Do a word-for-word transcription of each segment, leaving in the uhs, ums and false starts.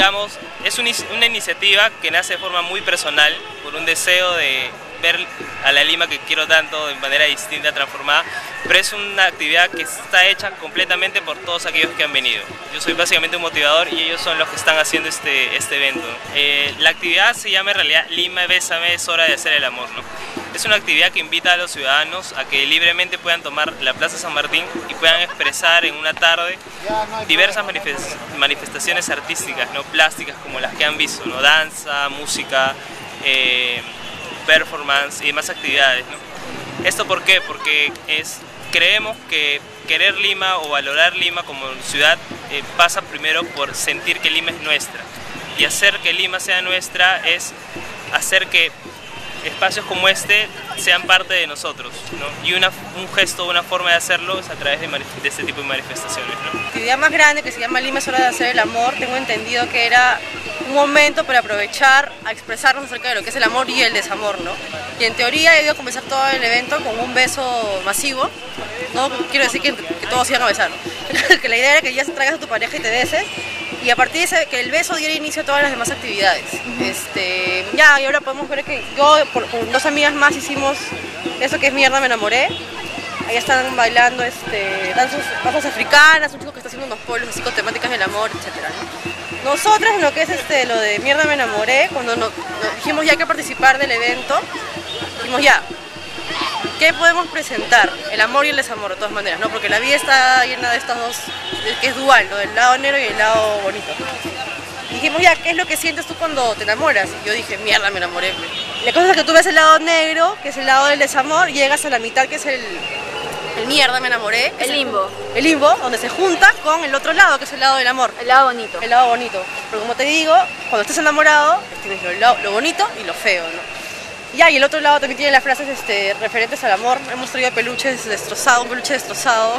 digamos, es una iniciativa que nace de forma muy personal, por un deseo de ver a la Lima que quiero tanto de manera distinta, transformada, pero es una actividad que está hecha completamente por todos aquellos que han venido. Yo soy básicamente un motivador y ellos son los que están haciendo este, este evento. Eh, la actividad se llama en realidad Lima, bésame, es hora de hacer el amor, ¿no? Es una actividad que invita a los ciudadanos a que libremente puedan tomar la Plaza San Martín y puedan expresar en una tarde diversas manifestaciones artísticas, ¿no? Plásticas, como las que han visto, ¿no? Danza, música, eh, performance y demás actividades, ¿no? ¿Esto por qué? Porque es, creemos que querer Lima o valorar Lima como ciudad eh, pasa primero por sentir que Lima es nuestra, y hacer que Lima sea nuestra es hacer que espacios como este sean parte de nosotros, ¿no? Y una, un gesto, una forma de hacerlo es a través de, de este tipo de manifestaciones, ¿no? La actividad más grande, que se llama Lima es hora de hacer el amor, tengo entendido que era un momento para aprovechar a expresarnos acerca de lo que es el amor y el desamor, ¿no? Y en teoría he debido comenzar todo el evento con un beso masivo. No quiero decir que, que todos iban a besar, ¿no? Que la idea era que ya traigas a tu pareja y te beses, y a partir de ese, que el beso diera inicio a todas las demás actividades. Este, ya, y ahora podemos ver que yo por, con dos amigas más hicimos eso que es Mierda me enamoré. Ahí están bailando este, danzas, danzas africanas, un chico que está haciendo unos polos así con temáticas del amor, etcétera, ¿no? Nosotras, en lo que es este, lo de Mierda me enamoré, cuando nos, nos dijimos ya hay que participar del evento, dijimos ya, ¿qué podemos presentar? El amor y el desamor, de todas maneras, ¿no? Porque la vida está llena de estas dos, que es dual, ¿no? Del lado negro y el lado bonito. Dijimos ya, ¿qué es lo que sientes tú cuando te enamoras? Y yo dije, mierda, me enamoré. La cosa es que tú ves el lado negro, que es el lado del desamor, y llegas a la mitad, que es el, el mierda, me enamoré. El limbo. El limbo, donde se junta con el otro lado, que es el lado del amor. El lado bonito. El lado bonito. Pero como te digo, cuando estás enamorado, tienes lo, lo bonito y lo feo, ¿no? Ya, y el otro lado también tiene las frases este, referentes al amor. Hemos traído peluches destrozados, un peluche destrozado.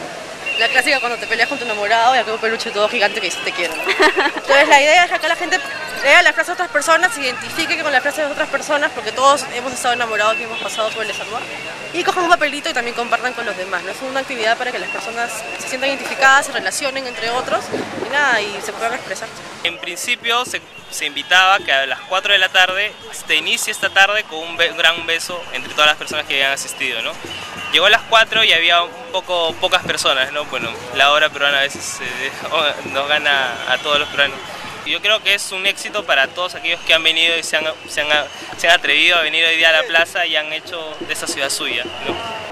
La clásica cuando te peleas con tu enamorado y acá un peluche todo gigante que dice te quiero, ¿no? Entonces la idea es que acá la gente lea las frases de otras personas, se identifique con las frases de otras personas, porque todos hemos estado enamorados y hemos pasado por el desamor, y cojan un papelito y también compartan con los demás, ¿no? Es una actividad para que las personas se sientan identificadas, se relacionen entre otros y nada, y se puedan expresar. En principio se, se invitaba que a las cuatro de la tarde se inicie esta tarde con un, be un gran beso entre todas las personas que habían asistido, ¿no? Llegó a las cuatro y había un poco pocas personas, ¿no? Bueno, la hora peruana a veces eh, nos gana a todos los peruanos. Yo creo que es un éxito para todos aquellos que han venido y se han, se han, se han atrevido a venir hoy día a la plaza y han hecho de esa ciudad suya, ¿no?